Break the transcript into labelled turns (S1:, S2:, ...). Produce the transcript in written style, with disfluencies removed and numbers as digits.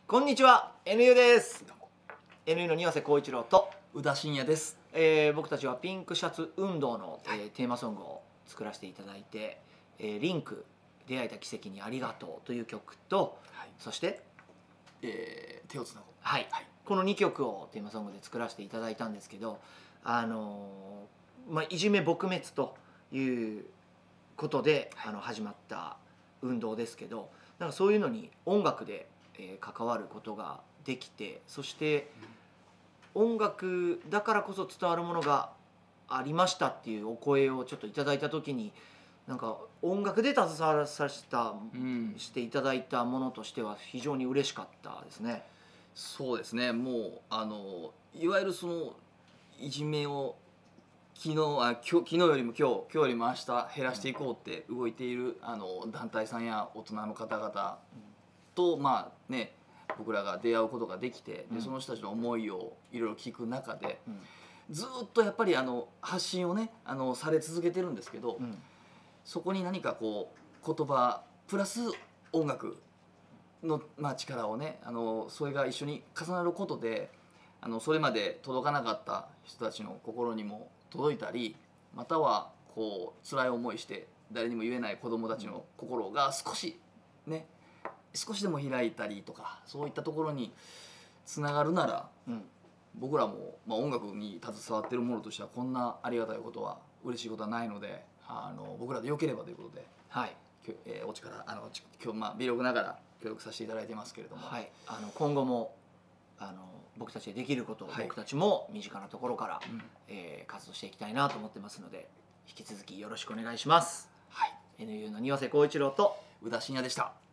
S1: こんにちは、NU です。NU の庭瀬浩一郎と
S2: 宇田信也です。
S1: 僕たちはピンクシャツ運動の、テーマソングを作らせていただいて、リンク出会えた奇跡にありがとうという曲と、そして、
S2: 手をつなごう、
S1: この2曲をテーマソングで作らせていただいたんですけど、いじめ撲滅ということで、始まった運動ですけど、なんかそういうのに音楽で関わることができて、そして音楽だからこそ伝わるものがありましたっていうお声をちょっといただいた時に、なんか音楽で携わらさせた、していただいたものとしては非常に嬉しかったですね。
S2: そうですね。もういわゆるそのいじめを昨日よりも今日よりも明日減らしていこうって動いている団体さんや大人の方々と、僕らが出会うことができて、でその人たちの思いをいろいろ聞く中で、ずっとやっぱり発信をねされ続けてるんですけど、そこに何かこう言葉プラス音楽の、力をねそれが一緒に重なることでそれまで届かなかった人たちの心にも届いたり、またはこう辛い思いして誰にも言えない子どもたちの心が少しでも開いたりとか、そういったところにつながるなら、僕らも、音楽に携わっているものとしてはこんなありがたいことは嬉しいことはないので、僕らでよければということで、お力今日微力ながら協力させていただいてますけれども、
S1: 今後も僕たちでできることを僕たちも身近なところから、活動していきたいなと思ってますので、引き続きよろしくお願いします。NU の庭瀬浩一郎と
S2: 宇田信也でした。